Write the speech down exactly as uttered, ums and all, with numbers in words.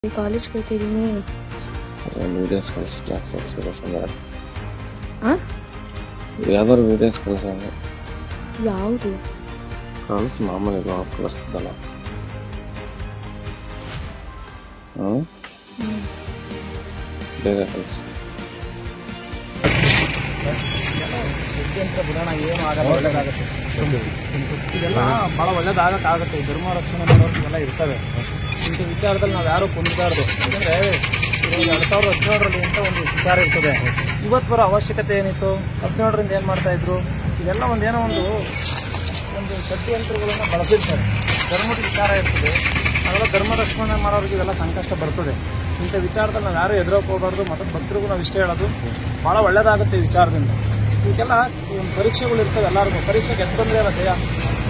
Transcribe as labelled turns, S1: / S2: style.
S1: College ಹೋಗ್ತಿದ್ದೀನಿ.
S2: Videos ಕಳಿಸಿ ಜಾಸ್ತಿ ಎಕ್ಸ್ಪೆಕ್ಟೇಷನ್ ಬೇಡ.
S1: ಹಾಂ
S2: ಯಾವ್ದಾದ್ರು ವಿಡಿಯೋಸ್ ಕಳಿಸ.
S1: ಯಾವುದು
S2: ಕಳಿಸಿ ಮಾಮೂಲಿ ಬ್ಲಾಗ್ ಕಳಿಸ್ತದಲ್ಲ. ಹ್ಞೂ ಬೇಗ ಕಳಿಸಿ.
S3: ಬಿಡೋಣ, ಏನು ಆಗಲ್ಲ, ಒಳ್ಳೇದಾಗುತ್ತೆ. ಇದೆಲ್ಲ ಭಾಳ ಒಳ್ಳೇದಾಗಕ್ಕಾಗುತ್ತೆ. ಧರ್ಮ ರಕ್ಷಣೆ ಮಾಡೋರ್ಗೆಲ್ಲ ಇರ್ತವೆ. ಇಂಥ ವಿಚಾರದಲ್ಲಿ ನಾವು ಯಾರೂ ಕುಂದಬಾರ್ದು. ಯಾಕಂದರೆ ಎರಡು ಸಾವಿರದ ಹದಿನೇಳರಲ್ಲಿ ಅಂತ ಒಂದು ವಿಚಾರ ಇರ್ತದೆ. ಇವತ್ತು ಬರೋ ಅವಶ್ಯಕತೆ ಏನಿತ್ತು? ಹದಿನೇಳರಿಂದ ಏನು ಮಾಡ್ತಾಯಿದ್ರು? ಇದೆಲ್ಲ ಒಂದು ಏನೋ ಒಂದು ಒಂದು ಷಡ್ಯಂತ್ರಗಳನ್ನು ಬಳಸಿರ್ತಾರೆ. ಧರ್ಮದ ವಿಚಾರ ಇರ್ತದೆ. ಅವೆಲ್ಲ ಧರ್ಮ ರಕ್ಷಣೆ ಮಾಡೋರಿಗೆ ಇವೆಲ್ಲ ಸಂಕಷ್ಟ ಬರ್ತದೆ. ಇಂಥ ವಿಚಾರದಲ್ಲಿ ನಾವು ಯಾರೂ ಎದುರೋಕೆ ಹೋಗಬಾರ್ದು. ಮತ್ತು ಭಕ್ತರಿಗೂ ನಾವು ಇಷ್ಟೇ ಹೇಳೋದು, ಭಾಳ ಒಳ್ಳೇದಾಗುತ್ತೆ ಈ ವಿಚಾರದಿಂದ. ಇವಕ್ಕೆಲ್ಲ ಒಂದು ಪರೀಕ್ಷೆಗಳು ಇರ್ತವೆ. ಎಲ್ಲರಿಗೂ ಪರೀಕ್ಷೆಗೆ ಎದ್ದು ಬಂದರೆ ಅಲ್ಲ ಜಯ.